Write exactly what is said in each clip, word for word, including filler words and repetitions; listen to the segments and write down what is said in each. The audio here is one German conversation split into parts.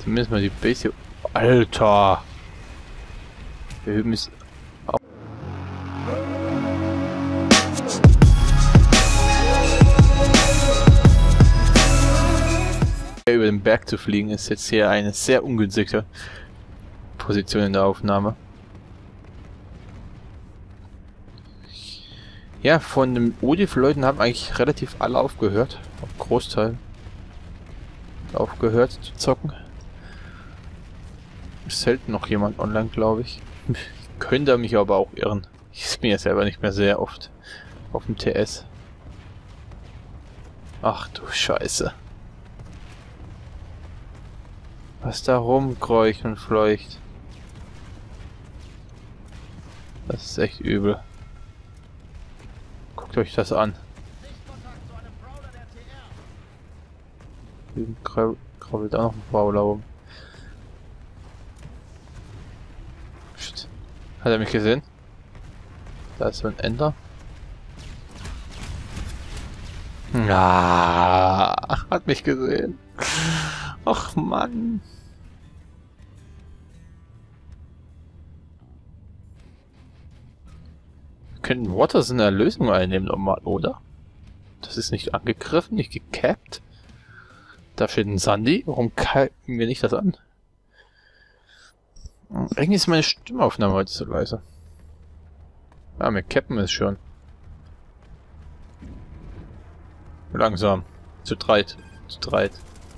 Zumindest mal die Base hier. Alter! Wir üben es auch. Über den Berg zu fliegen ist jetzt hier eine sehr ungünstige Position in der Aufnahme. Ja, von den O D I F-Leuten haben eigentlich relativ alle aufgehört. Auch Großteil aufgehört zu zocken. Ist selten noch jemand online, glaube ich. Könnte mich aber auch irren. Ich bin ja selber nicht mehr sehr oft auf dem T S. Ach du Scheiße. Was da rumkreucht und fleucht. Das ist echt übel. Guckt euch das an. Hier krabbelt auch noch ein Brawler rum. Psst. Hat er mich gesehen? Da ist so ein Ender. Ja, hat mich gesehen. Ach Mann. Wir könnten Waters in der Lösung einnehmen nochmal, oder? Das ist nicht angegriffen, nicht gecapped. Da steht ein Sandy. Warum cappen wir nicht das an? Irgendwie ist meine Stimmaufnahme heute so leise. Ja, wir cappen es schon. Langsam. Zu dreit. Zu dreit.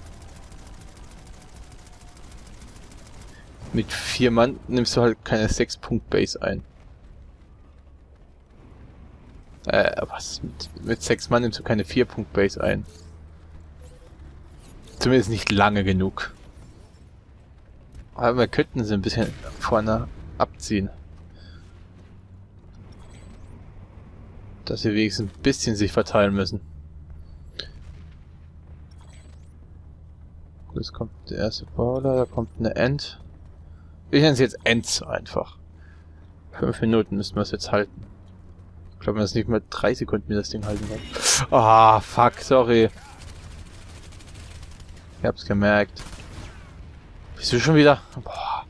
Mit vier Mann nimmst du halt keine sechs Punkt Base ein. Äh, was? Mit, mit sechs Mann nimmst du keine vier Punkt Base ein. Zumindest nicht lange genug. Aber wir könnten sie ein bisschen vorne abziehen. Dass sie wenigstens ein bisschen sich verteilen müssen. Jetzt kommt der erste Brawler, da kommt eine End. Ich nenne es jetzt Ends einfach. Fünf Minuten müssen wir es jetzt halten. Ich glaube, wir das nicht mal drei Sekunden mit das Ding halten werden. Ah, oh, fuck, sorry. Ich hab's gemerkt. Bist du schon wieder? Boah.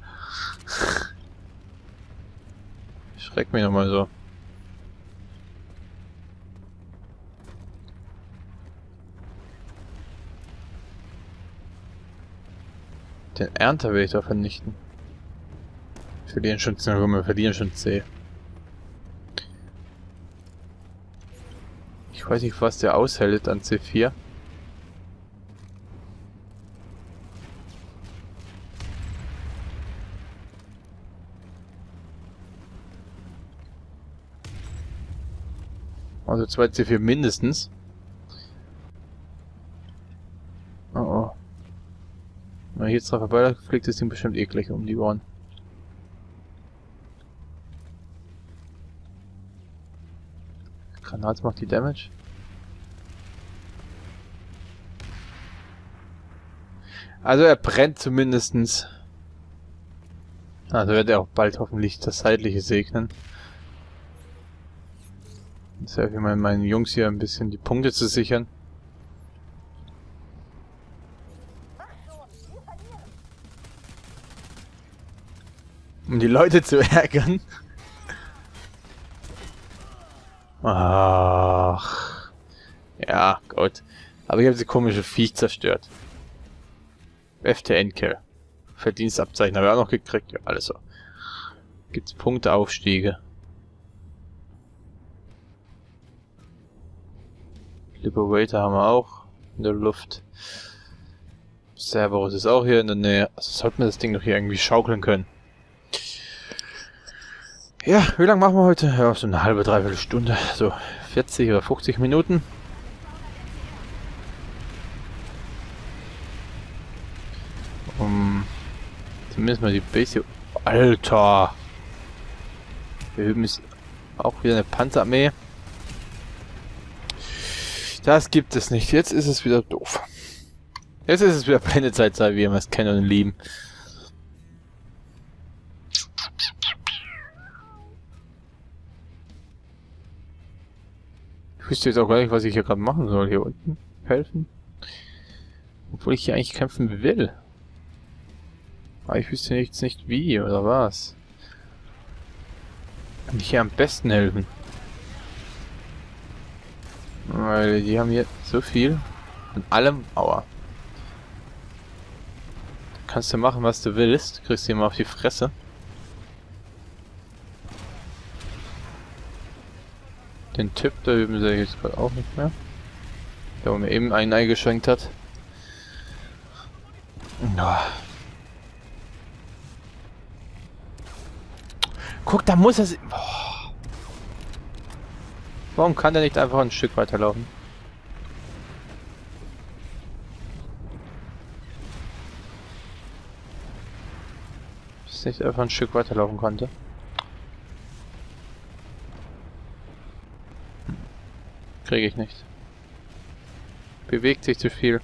Schreck mich nochmal so. Den Ernter will ich da vernichten. Wir verlieren schon C, wir verlieren schon C. Ich weiß nicht, was der aushält an C vier. Also zwei C vier mindestens. Oh oh. Wenn ich jetzt drauf vorbei fliegt das Ding bestimmt eh gleich um die Ohren. Granate macht die Damage. Also er brennt zumindestens. Also wird er auch bald hoffentlich das Seitliche segnen. Jetzt helfe ich mal meinen Jungs hier ein bisschen die Punkte zu sichern. Um die Leute zu ärgern. Ach. Ja, gut. Aber ich habe diese komische Viech zerstört. F T N-Kill. Verdienstabzeichen habe ich auch noch gekriegt. Ja, alles so. Gibt's Punkteaufstiege. Liberator haben wir auch in der Luft. Cerberus ist auch hier in der Nähe. Also sollten wir das Ding doch hier irgendwie schaukeln können. Ja, wie lange machen wir heute? Ja, so eine halbe, dreiviertel Stunde. So vierzig oder fünfzig Minuten. Um zumindest mal die Base hier. Alter! Wir üben es auch wieder eine Panzerarmee. Das gibt es nicht. Jetzt ist es wieder doof. Jetzt ist es wieder Blendezeit, wie wir es kennen und lieben. Ich wüsste jetzt auch gar nicht, was ich hier gerade machen soll. Hier unten helfen. Obwohl ich hier eigentlich kämpfen will. Aber ich wüsste jetzt nicht wie, oder was? Kann ich hier am besten helfen? Weil die haben hier so viel. Von allem. Aua. Kannst du machen, was du willst. Kriegst du immer auf die Fresse. Den Typ da üben sehe ich jetzt gerade auch nicht mehr. Der wo mir eben einen eingeschränkt hat. Oh. Guck, da muss er... Oh. Warum kann der nicht einfach ein Stück weiterlaufen? Dass nicht einfach ein Stück weiterlaufen konnte. Hm. Kriege ich nicht. Bewegt sich zu viel.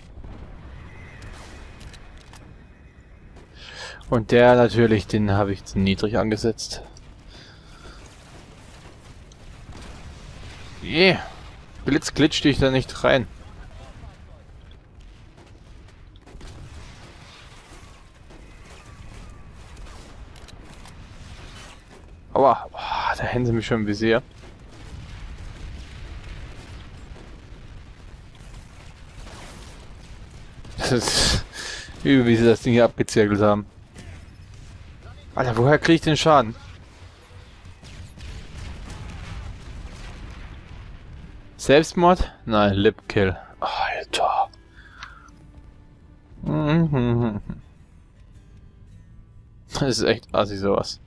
Und der natürlich, den habe ich zu niedrig angesetzt. Yeah. Blitz glitscht dich da nicht rein. Aua, oh, da hängen sie mich schon im Visier. Das ist übel, wie sie das Ding hier abgezirkelt haben. Alter, woher kriege ich den Schaden? Selbstmord? Nein, Lipkill. Alter. Mhm. Das ist echt assi sowas.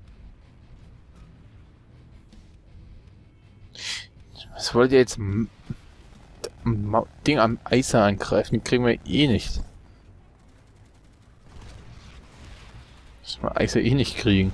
Was wollt ihr jetzt? M M Ding am Eiser angreifen? Kriegen wir eh nicht. Müssen wir Eiser eh nicht kriegen.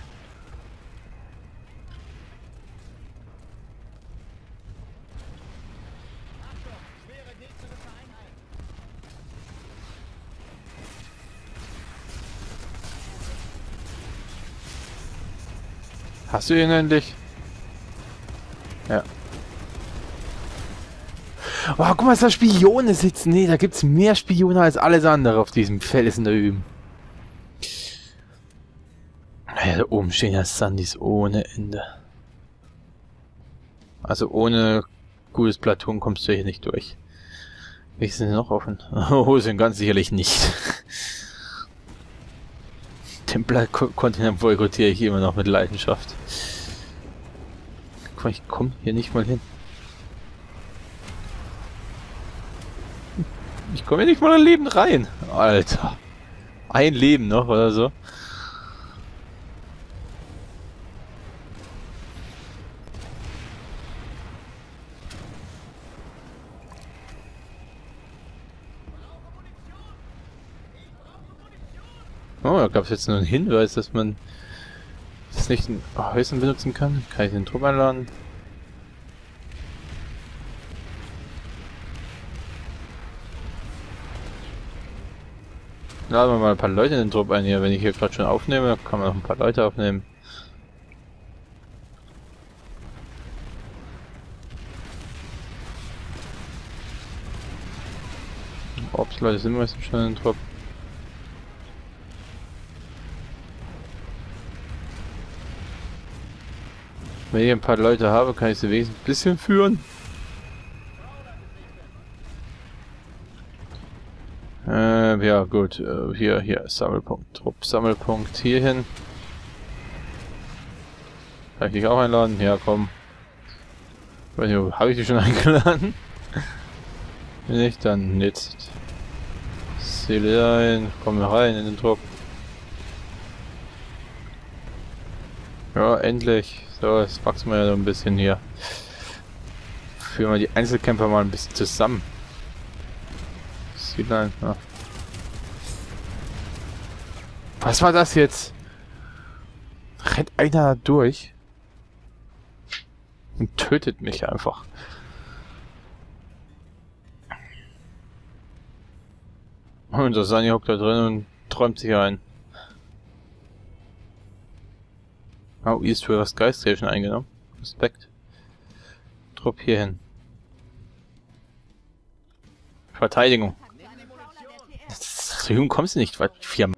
Hast du ihn endlich? Ja. Oh, guck mal, dass da Spione sitzen. Nee, da gibt's mehr Spione als alles andere auf diesem Felsen da üben. Ja, da oben stehen ja Sandys ohne Ende. Also ohne gutes Platoon kommst du hier nicht durch. Welche sind noch offen? Oh, sind ganz sicherlich nicht. Templer-Kontinent boykottiere ich immer noch mit Leidenschaft. Guck mal, ich komme hier nicht mal hin. Ich komme hier nicht mal ein Leben rein. Alter. Ein Leben noch oder so. Oh, da gab es jetzt nur einen Hinweis, dass man das nicht in Häusern benutzen kann. Kann ich den Trupp einladen? Laden wir mal ein paar Leute in den Trupp ein hier. Wenn ich hier gerade schon aufnehme, kann man noch ein paar Leute aufnehmen. Ops, Leute sind meistens schon in den Trupp. Wenn ich ein paar Leute habe, kann ich sie wenigstens ein bisschen führen. Äh, ja gut, äh, hier, hier, Sammelpunkt, Trupp, Sammelpunkt, hierhin. Kann ich dich auch einladen? Ja, komm. Habe ich dich schon eingeladen? Wenn nicht, dann jetzt. Zähle ein, komm rein in den Trupp. Ja, endlich. So, jetzt wachsen wir ja so ein bisschen hier. Führen wir die Einzelkämpfer mal ein bisschen zusammen. Sieht ein, ja. Was war das jetzt? Rennt einer durch und tötet mich einfach. Und der Sani hockt da drin und träumt sich ein. Oh, East River Sky Station eingenommen. Respekt. Trupp hierhin. Verteidigung. Drüben kommst du nicht weit. Vier